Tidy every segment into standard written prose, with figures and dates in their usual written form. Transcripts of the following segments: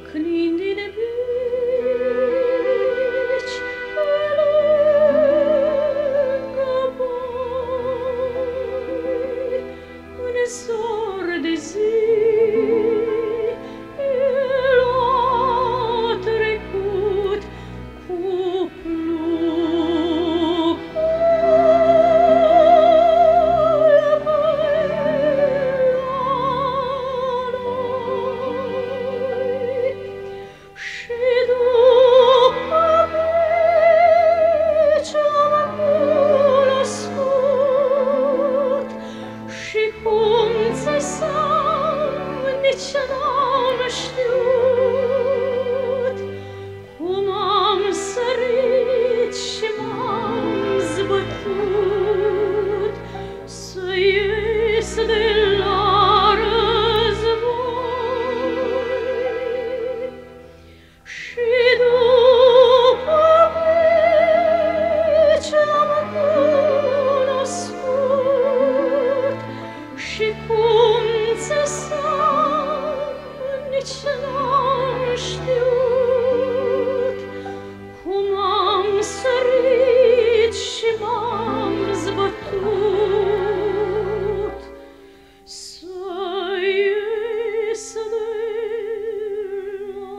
Când din bici pe lângă boi, în zor de zi, el a trecut cu plugul pe noi. Și după bici l-am cunoscut, și cum țesam nici n-am știut, cum am sărit și m-am zbătut să ies de la război. Și după bici l-am cunoscut, și cum țesam nici n-am știut, cum am sărit și m-am zbătut să ies de la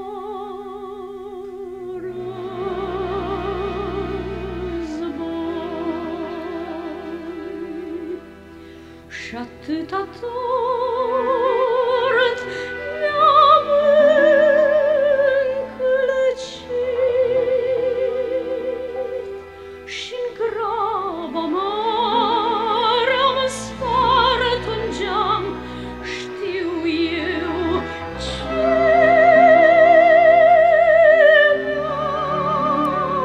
război. Și atâta tort mi-am încălcit, și-n graba mare am spart un geam, știu eu ce mi-a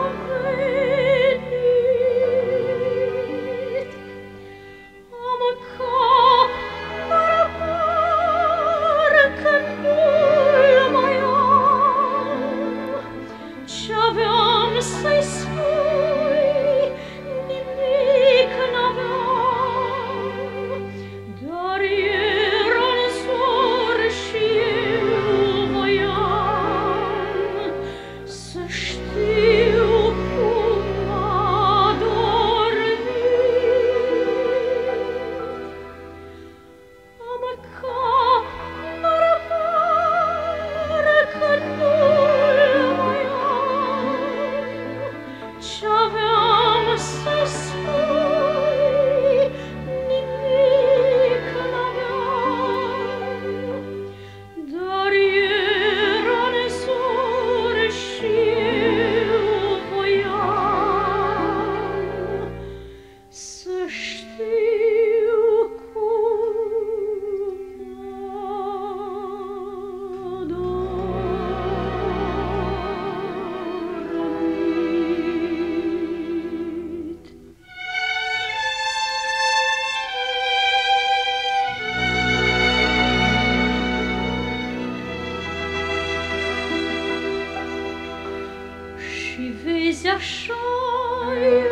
venit. Am cap parcă nu-l mai am, ce-aveam să-i spui, nimic n-aveam, dar era-n zor și eu voiam să știu cum a dormit. Am cap parcă nu-l mai am, ce-aveam să-i spui, nimic n-aveam, dar era-n zor și eu voiam să știu cum a dormit. Și vezi așa